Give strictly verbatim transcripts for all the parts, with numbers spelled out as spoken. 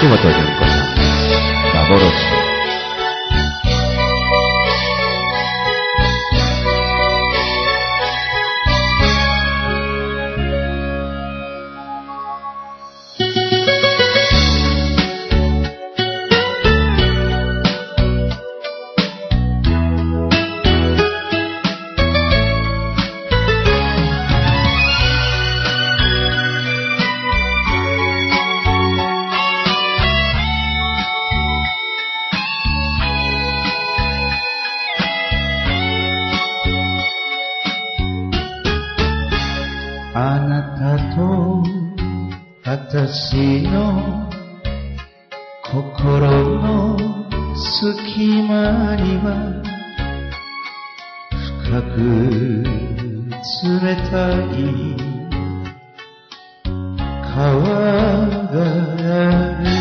本純子さんです。幻。 あなたと私の心の隙間には深く冷たい川がある。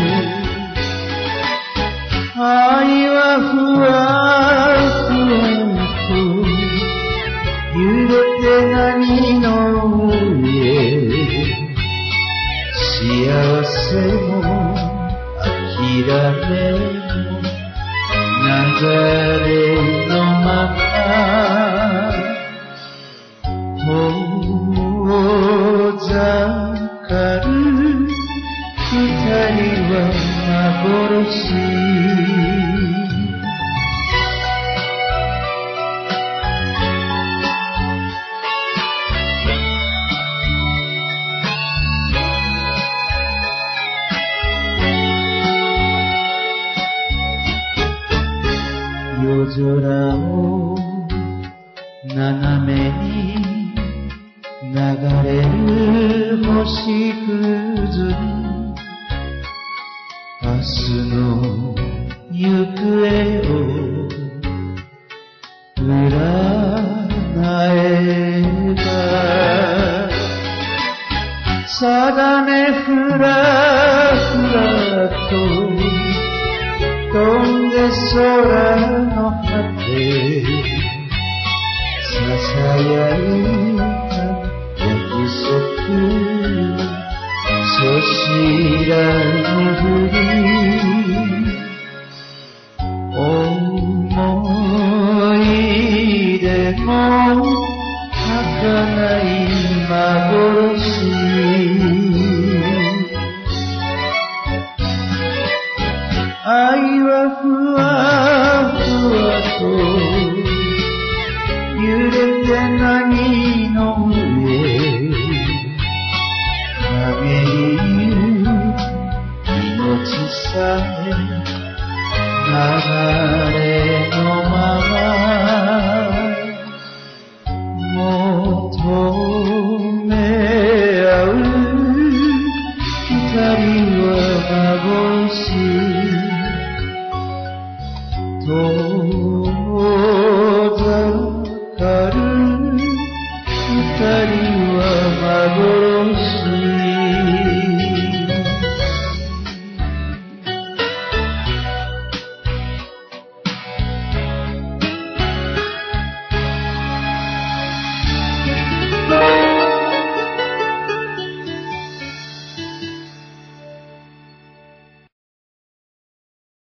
愛はふわふわと揺れて波の上、幸せも諦めも流れのまま遠ざかる二人は幻。夜空を斜めに流れる星屑に明日の行方を占えば定めふらふらと飛んで空の果てささやいた約束そしらぬふり思い出も儚い幻。愛はふわふわと揺れて波の上影に命さえ流れのままもう